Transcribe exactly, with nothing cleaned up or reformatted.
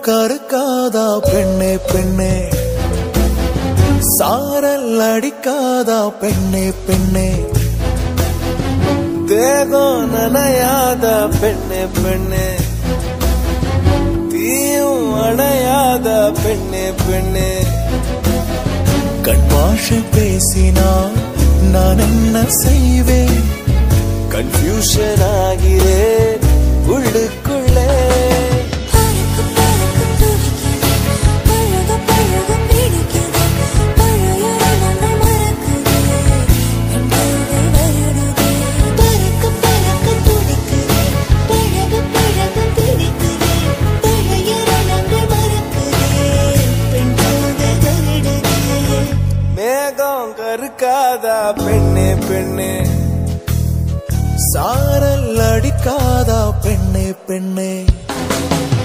கருக்காதா பெண்ணே பெண்ணே சாரல் அடிக்காதா பெண்ணே பெண்ணே தேகம் நனையாதா பெண்ணே பெண்ணே தீயும் அணையாதா பெண்ணே பெண்ணே கண் பாஷை பேசினால் நான் என்ன செய்வேன் கன்ஃபியூஷன் ஆகிறேன் உள்ளுக்குள்ளே மேகம் கருக்காதா பெண்ணே பெண்ணே சாரல் அடிக்காதா பெண்ணே பெண்ணே